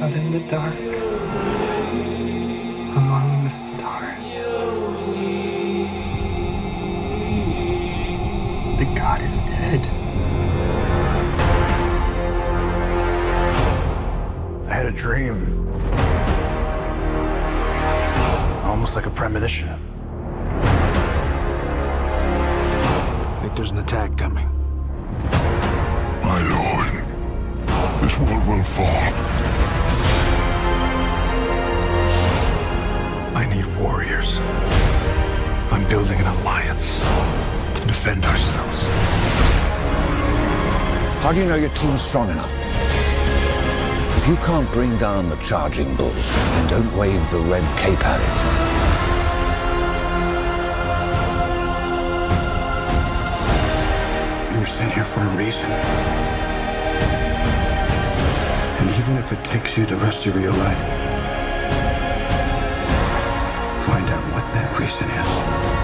out in the dark among the stars. The god is dead. I had a dream. Almost like a premonition. I think there's an attack coming. My lord, this world will fall. I need warriors. I'm building an alliance to defend ourselves. How do you know your team's strong enough? If you can't bring down the charging bull, then don't wave the red cape at it. You were sent here for a reason. And even if it takes you the rest of your life, find out what that reason is.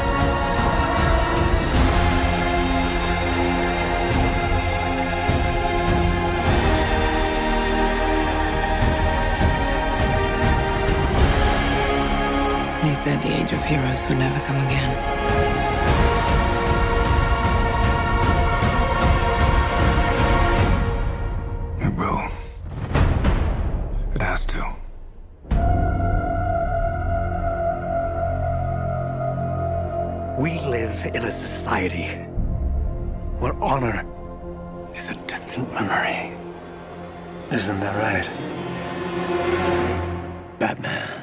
They said the age of heroes would never come again. It will. It has to. We live in a society where honor is a distant memory. Isn't that right, Batman?